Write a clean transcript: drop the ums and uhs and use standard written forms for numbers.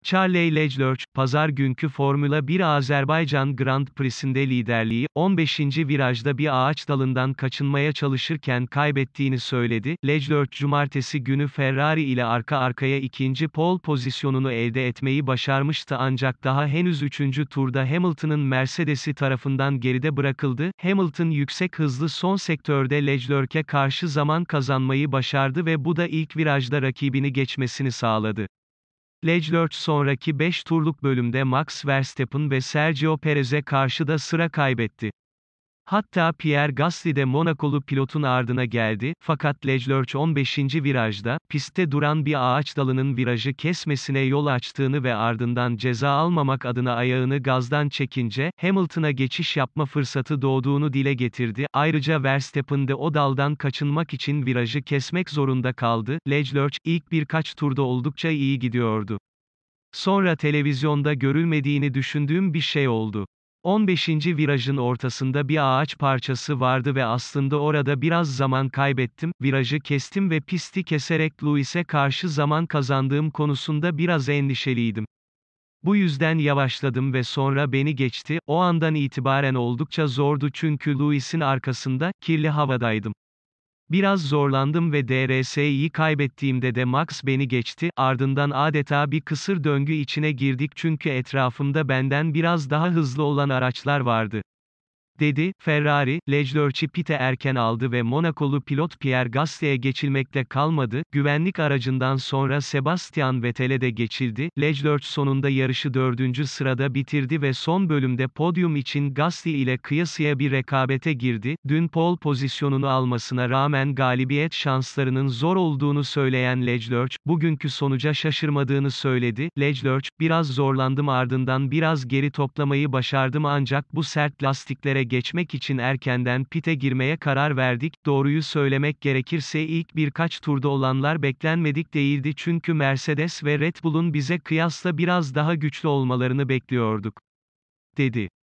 Charles Leclerc, pazar günkü Formula 1 Azerbaycan Grand Prix'sinde liderliği, 15. virajda bir ağaç dalından kaçınmaya çalışırken kaybettiğini söyledi. Leclerc, cumartesi günü Ferrari ile arka arkaya ikinci pole pozisyonunu elde etmeyi başarmıştı ancak daha henüz 3. turda Hamilton'ın Mercedes'i tarafından geride bırakıldı. Hamilton yüksek hızlı son sektörde Leclerc'e karşı zaman kazanmayı başardı ve bu da ilk virajda rakibini geçmesini sağladı. Leclerc sonraki 5 turluk bölümde Max Verstappen ve Sergio Perez'e karşı da sıra kaybetti. Hatta Pierre Gasly de Monakolu pilotun ardına geldi, fakat Leclerc 15. virajda, pistte duran bir ağaç dalının virajı kesmesine yol açtığını ve ardından ceza almamak adına ayağını gazdan çekince, Hamilton'a geçiş yapma fırsatı doğduğunu dile getirdi. Ayrıca Verstappen de o daldan kaçınmak için virajı kesmek zorunda kaldı. Leclerc, ilk birkaç turda oldukça iyi gidiyordu. Sonra televizyonda görülmediğini düşündüğüm bir şey oldu. 15. virajın ortasında bir ağaç parçası vardı ve aslında orada biraz zaman kaybettim, virajı kestim ve pisti keserek Lewis'e karşı zaman kazandığım konusunda biraz endişeliydim. Bu yüzden yavaşladım ve sonra beni geçti. O andan itibaren oldukça zordu çünkü Lewis'in arkasında, kirli havadaydım. Biraz zorlandım ve DRS'yi kaybettiğimde de Max beni geçti, ardından adeta bir kısır döngü içine girdik çünkü etrafımda benden biraz daha hızlı olan araçlar vardı, dedi. Ferrari, Leclerc'i pite erken aldı ve Monakolu pilot Pierre Gasly'e geçilmekte kalmadı. Güvenlik aracından sonra Sebastian Vettel'e de geçildi. Leclerc sonunda yarışı 4. sırada bitirdi ve son bölümde podyum için Gasly ile kıyasıya bir rekabete girdi. Dün pole pozisyonunu almasına rağmen galibiyet şanslarının zor olduğunu söyleyen Leclerc, bugünkü sonuca şaşırmadığını söyledi. Leclerc, biraz zorlandım ardından biraz geri toplamayı başardım ancak bu sert lastiklere geçmek için erkenden pite girmeye karar verdik. Doğruyu söylemek gerekirse ilk birkaç turda olanlar beklenmedik değildi çünkü Mercedes ve Red Bull'un bize kıyasla biraz daha güçlü olmalarını bekliyorduk, dedi.